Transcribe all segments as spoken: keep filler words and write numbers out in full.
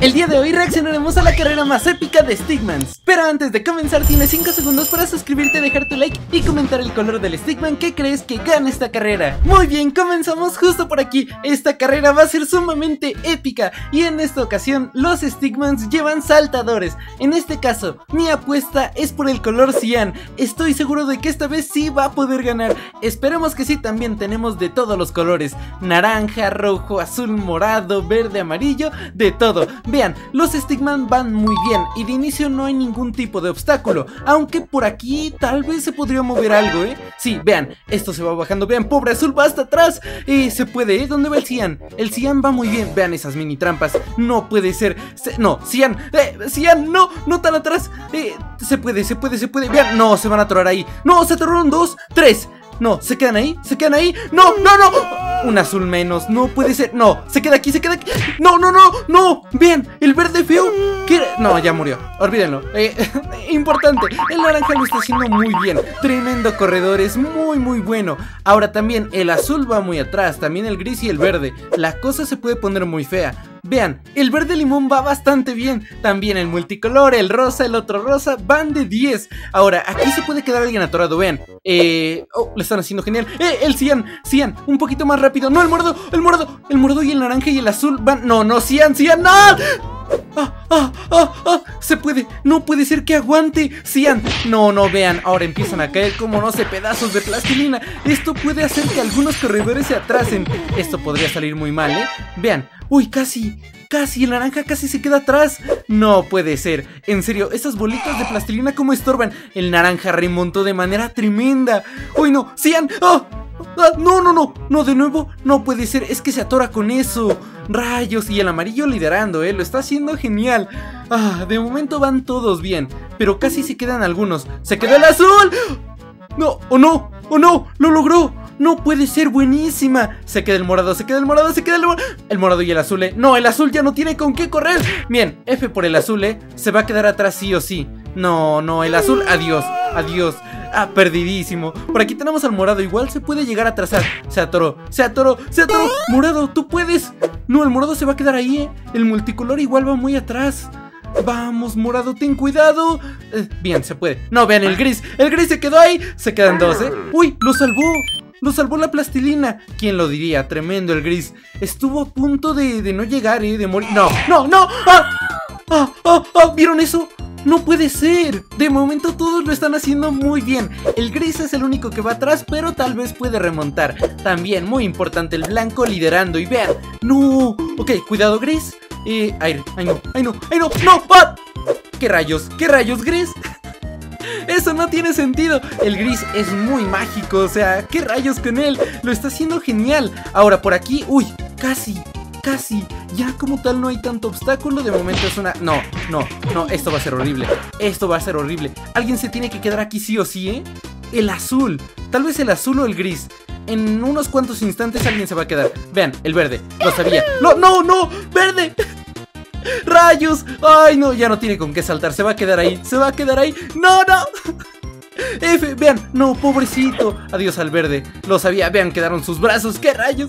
El día de hoy reaccionaremos a la carrera más épica de Stickmans. Pero antes de comenzar tienes cinco segundos para suscribirte, dejar tu like y comentar el color del Stickman que crees que gana esta carrera. Muy bien, comenzamos justo por aquí. Esta carrera va a ser sumamente épica y en esta ocasión los Stickmans llevan saltadores. En este caso, mi apuesta es por el color cian. Estoy seguro de que esta vez sí va a poder ganar. Esperemos que sí. También tenemos de todos los colores: naranja, rojo, azul, morado, verde, amarillo, de todo. Vean, los Stickman van muy bien y de inicio no hay ningún tipo de obstáculo, aunque por aquí tal vez se podría mover algo, ¿eh? Sí, vean, esto se va bajando, vean, pobre azul va hasta atrás. Eh, se puede, ¿eh? ¿Dónde va el cian? El cian va muy bien, vean esas mini trampas. No puede ser, se, no, cian, eh, cian, no, no tan atrás. Eh, se puede, se puede, se puede, vean, no, se van a atorar ahí. No, se atoraron dos, tres. No, se quedan ahí, se quedan ahí. No, no, no. Un azul menos, no puede ser. No, se queda aquí, se queda aquí. No, no, no, no. Vean, el verde feo. ¿Qué? No, ya murió, olvídenlo. eh, Importante, el naranja lo está haciendo muy bien. Tremendo corredor, es muy muy bueno. Ahora también el azul va muy atrás, también el gris y el verde. La cosa se puede poner muy fea. Vean, el verde limón va bastante bien. También el multicolor, el rosa, el otro rosa, van de diez. Ahora, aquí se puede quedar alguien atorado, vean. Eh... Oh, lo están haciendo genial. Eh, el cian, cian, un poquito más rápido. No, el morado, el morado, el morado y el naranja y el azul van... No, no, cian, cian, no. ¡Ah, ah, ah, ah! Se puede, no puede ser que aguante. Cian, no, no, vean, ahora empiezan a caer como no sé, pedazos de plastilina. Esto puede hacer que algunos corredores se atrasen. Esto podría salir muy mal, ¿eh? Vean, uy, casi, casi, el naranja casi se queda atrás. No puede ser, en serio, esas bolitas de plastilina como estorban. El naranja remontó de manera tremenda. Uy, no, Cian, ¡oh! Ah, no, no, no, no, de nuevo, no puede ser, es que se atora con eso. Rayos, y el amarillo liderando, eh, lo está haciendo genial. Ah, de momento van todos bien, pero casi se quedan algunos. ¡Se quedó el azul! No, o no, o no, lo logró. No puede ser, buenísima. Se queda el morado, se queda el morado, se queda el morado. El morado y el azul, eh. No, el azul ya no tiene con qué correr. Bien, F por el azul, eh. Se va a quedar atrás sí o sí. No, no, el azul, adiós, adiós. Ah, perdidísimo. Por aquí tenemos al morado, igual se puede llegar a atrasar. Se atoró, se atoró, se atoró. Morado, tú puedes. No, el morado se va a quedar ahí, eh. El multicolor igual va muy atrás. Vamos, morado, ten cuidado. eh, Bien, se puede. No, vean el gris, el gris se quedó ahí. Se quedan dos, eh. Uy, lo salvó. Lo salvó la plastilina. ¿Quién lo diría? Tremendo el gris. Estuvo a punto de, de no llegar, eh, de morir. No, no, no. ¡Ah! ¡Ah! ¡Ah! ¡Ah! ¿Vieron eso? No puede ser. De momento todos lo están haciendo muy bien. El gris es el único que va atrás, pero tal vez puede remontar. También muy importante el blanco liderando. Y vean, no. Ok, cuidado gris. Eh, aire, ay no, ay no, ay no, no. ¡Ah! ¿Qué rayos? ¿Qué rayos, gris? Eso no tiene sentido. El gris es muy mágico, o sea, ¿qué rayos con él? Lo está haciendo genial. Ahora por aquí, uy, casi, casi. Ya como tal no hay tanto obstáculo. De momento es una... No, no, no, esto va a ser horrible. Esto va a ser horrible. Alguien se tiene que quedar aquí sí o sí, ¿eh? El azul, tal vez el azul o el gris. En unos cuantos instantes alguien se va a quedar. Vean, el verde, lo sabía. No, no, no, verde. ¡Rayos! ¡Ay, no! Ya no tiene con qué saltar. Se va a quedar ahí. Se va a quedar ahí. ¡No, no! F, vean. No, pobrecito. Adiós al verde. Lo sabía. Vean, quedaron sus brazos. ¡Qué rayos!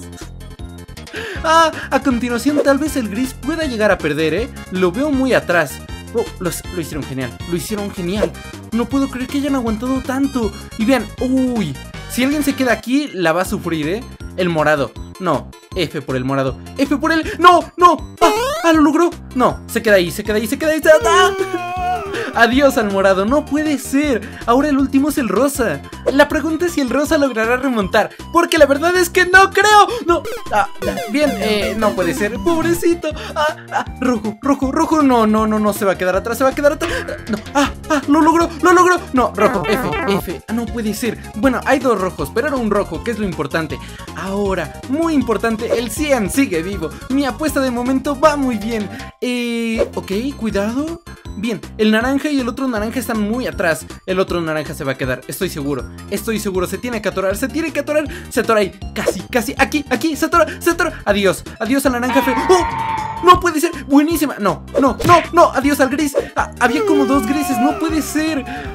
Ah, a continuación tal vez el gris pueda llegar a perder, ¿eh? Lo veo muy atrás. Oh, lo, lo hicieron genial. Lo hicieron genial. No puedo creer que hayan aguantado tanto. Y vean, uy. Si alguien se queda aquí, la va a sufrir, ¿eh? El morado. No, F por el morado. F por el... ¡No! ¡No! ¡Ah! ¡Ah! ¡Lo logró! No, se queda ahí, se queda ahí, se queda ahí. ¡Ah! Adiós al morado, no puede ser. Ahora el último es el rosa. La pregunta es si el rosa logrará remontar, porque la verdad es que no creo. No, ah, bien, eh, no puede ser, pobrecito. ah, ah, Rojo, rojo, rojo, no, no, no, no, se va a quedar atrás, se va a quedar atrás. No, ah, ah, lo logró, lo logró. No, rojo, F, F, ah, no puede ser. Bueno, hay dos rojos, pero era un rojo, que es lo importante. Ahora, muy importante, el cian sigue vivo. Mi apuesta de momento va muy bien. Eh, ok, cuidado. Bien, el naranja y el otro naranja están muy atrás. El otro naranja se va a quedar, estoy seguro. Estoy seguro, se tiene que atorar, se tiene que atorar. Se atora ahí, casi, casi, aquí, aquí, se atora, se atora. Adiós, adiós al naranja feo. ¡Oh! No puede ser, buenísima. No, no, no, no, adiós al gris. ah, Había como dos grises, no puede ser. ah,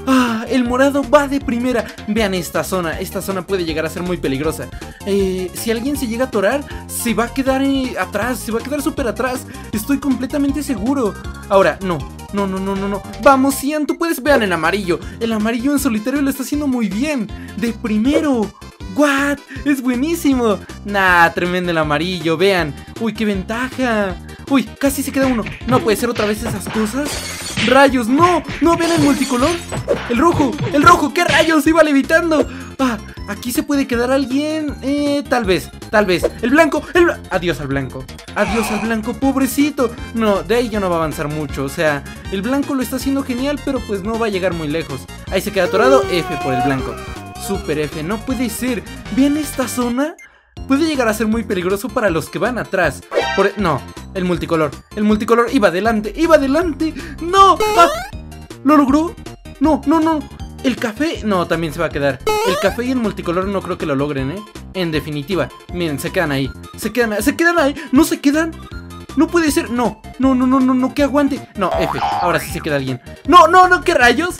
el morado va de primera. Vean esta zona, esta zona puede llegar a ser muy peligrosa. eh, Si alguien se llega a atorar, se va a quedar eh, atrás, se va a quedar súper atrás. Estoy completamente seguro. Ahora, no, no, no, no, no, no. Vamos, Cian, tú puedes. Vean el amarillo, el amarillo en solitario lo está haciendo muy bien. De primero. ¿What? Es buenísimo. Nah, tremendo el amarillo, vean. Uy, qué ventaja. Uy, casi se queda uno. No puede ser otra vez esas cosas. Rayos, no, no, vean el multicolor. El rojo, el rojo, ¿qué rayos? Iba levitando. Ah, aquí se puede quedar alguien. Eh, tal vez, tal vez. El blanco, el bla adiós al blanco. Adiós al blanco, pobrecito. No, de ahí ya no va a avanzar mucho. O sea, el blanco lo está haciendo genial, pero pues no va a llegar muy lejos. Ahí se queda atorado, F por el blanco. Super F, no puede ser. Vean esta zona. Puede llegar a ser muy peligroso para los que van atrás. Por... No, el multicolor. El multicolor iba adelante, iba adelante. ¡No! ¡Ah! ¿Lo logró? No, no, no. El café, no, también se va a quedar. El café y el multicolor no creo que lo logren, ¿eh? En definitiva, miren, se quedan ahí. Se quedan ahí, se quedan ahí. ¿No se quedan? No puede ser, no. No, no, no, no, no, que aguante. No, F, ahora sí se queda alguien. No, no, no, ¿qué rayos?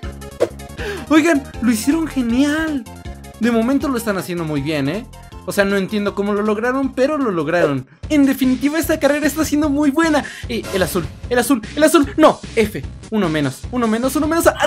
Oigan, lo hicieron genial. De momento lo están haciendo muy bien, ¿eh? O sea, no entiendo cómo lo lograron, pero lo lograron. En definitiva, esta carrera está siendo muy buena. Eh, el azul, el azul, el azul. No, F, uno menos, uno menos, uno menos.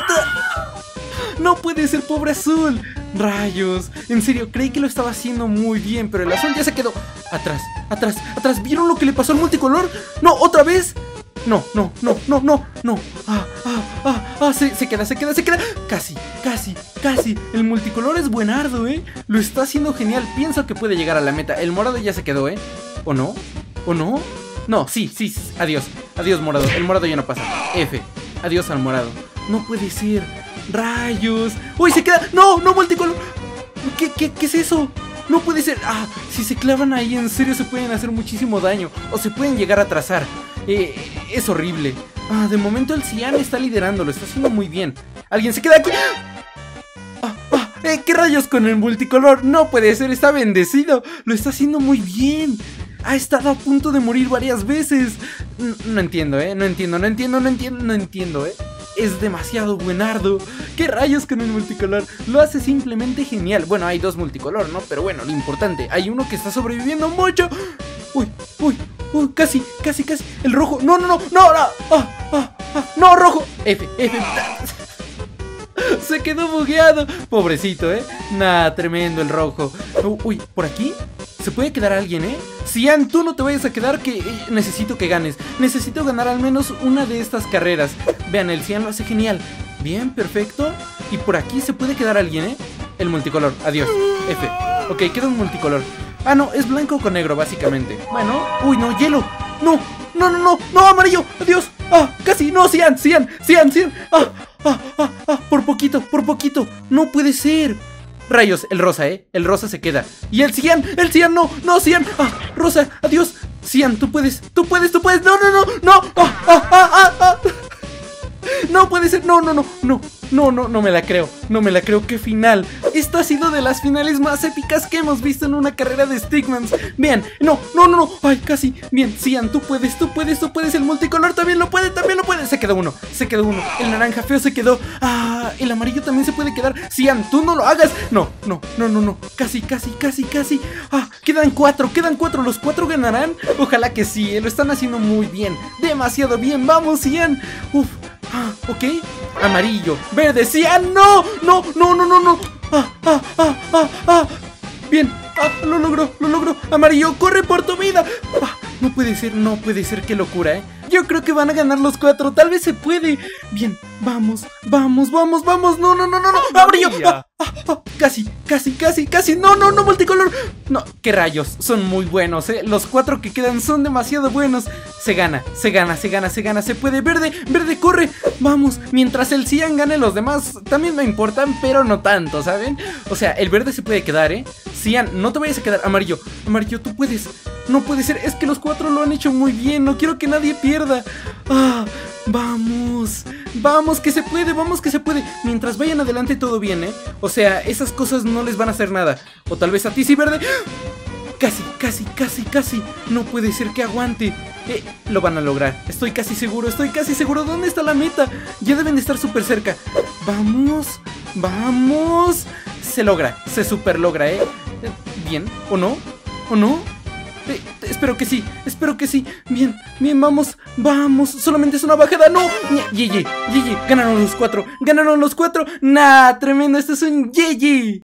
No puede ser, pobre azul. Rayos, en serio, creí que lo estaba haciendo muy bien, pero el azul ya se quedó atrás, atrás, atrás. ¿Vieron lo que le pasó al multicolor? No, otra vez. No, no, no, no, no, no. Ah, ah, ah, ah, se, se queda, se queda, se queda. Casi, casi, casi. El multicolor es buenardo, ¿eh? Lo está haciendo genial. Pienso que puede llegar a la meta. El morado ya se quedó, ¿eh? ¿O no? ¿O no? No, sí, sí, sí. Adiós, adiós morado. El morado ya no pasa. F, adiós al morado. No puede ser. Rayos. Uy, se queda. No, no, multicolor. ¿Qué, qué, qué es eso? No puede ser. Ah, si se clavan ahí, en serio se pueden hacer muchísimo daño. O se pueden llegar a trazar. Eh, es horrible. Ah, de momento el Cian está liderando, lo está haciendo muy bien. ¿Alguien se queda aquí? Ah, ah, eh, ¿qué rayos con el multicolor? No puede ser, está bendecido. Lo está haciendo muy bien. Ha estado a punto de morir varias veces. No, no entiendo, eh, no entiendo, no entiendo, no entiendo, no entiendo, eh. Es demasiado buenardo. ¿Qué rayos con el multicolor? Lo hace simplemente genial. Bueno, hay dos multicolor, ¿no? Pero bueno, lo importante, hay uno que está sobreviviendo mucho. Uy, uy, uy, casi, casi, casi. El rojo, no, no, no, no, no, ah, ah, ah, no, rojo. F, F. Se quedó bugueado. Pobrecito, ¿eh? Nah, tremendo el rojo. Uy, ¿por aquí? Se puede quedar alguien, ¿eh? Cian, tú no te vayas a quedar, que eh, necesito que ganes. Necesito ganar al menos una de estas carreras. Vean, el Cian lo hace genial. Bien, perfecto. Y por aquí se puede quedar alguien, ¿eh? El multicolor, adiós. F. Ok, queda un multicolor. Ah, no, es blanco con negro, básicamente. Bueno, uy, no, hielo. No, no, no, no, no, amarillo. Adiós. Ah, casi, no, Cian, Cian, Cian, Cian. Ah, ah, ah, ah, por poquito, por poquito. No puede ser. Rayos, el rosa, ¿eh? El rosa se queda. Y el Cian, el Cian, no, no, Cian. Ah, rosa, adiós. Cian, tú puedes, tú puedes, tú puedes. No, no, no, no. Ah, ah, ah, ah, ah. No puede ser, no, no, no, no. No, no, no me la creo, no me la creo, qué final. Esto ha sido de las finales más épicas que hemos visto en una carrera de Stickmans. Vean, no, no, no, no, ay, casi. Bien, Cian, tú puedes, tú puedes, tú puedes. El multicolor también lo puede, también lo puede. Se quedó uno, se quedó uno. El naranja feo se quedó. Ah, el amarillo también se puede quedar. Cian, tú no lo hagas. No, no, no, no, no. Casi, casi, casi, casi. Ah, quedan cuatro, quedan cuatro. ¿Los cuatro ganarán? Ojalá que sí, eh, lo están haciendo muy bien. Demasiado bien, vamos, Cian. Uf. Ah, ok, amarillo, verde, Cian, no, no, no, no, no, no. Ah, ah, ah, ah, ah. Bien, ah, lo logró, lo logró. Amarillo, corre por tu vida. Ah, no puede ser, no puede ser, qué locura, eh. Yo creo que van a ganar los cuatro, tal vez se puede. Bien, vamos, vamos, vamos, vamos. No, no, no, no, no, amarillo. Ah, ah, ah. Casi, casi, casi, casi. No, no, no, multicolor. No, qué rayos, son muy buenos, eh. Los cuatro que quedan son demasiado buenos. Se gana, se gana, se gana, se gana, se puede. Verde, verde, corre. Vamos, mientras el Cian gane, los demás también me importan, pero no tanto, ¿saben? O sea, el verde se puede quedar, eh. Cian, no te vayas a quedar. Amarillo, amarillo, tú puedes. No puede ser, es que los cuatro lo han hecho muy bien. No quiero que nadie pierda. Ah, vamos, vamos que se puede, vamos que se puede. Mientras vayan adelante todo bien, ¿eh? O sea, esas cosas no les van a hacer nada. O tal vez a ti sí, verde. Casi, casi, casi, casi. No puede ser que aguante. Eh, lo van a lograr. Estoy casi seguro, estoy casi seguro. ¿Dónde está la meta? Ya deben de estar súper cerca. Vamos, vamos. Se logra, se super logra, ¿eh? eh Bien, ¿o no? ¿O no? Eh, espero que sí, espero que sí. Bien, bien, vamos, vamos. Solamente es una bajada, no. G G, G G, ganaron los cuatro, ganaron los cuatro. Nah, tremendo, esto es un G G.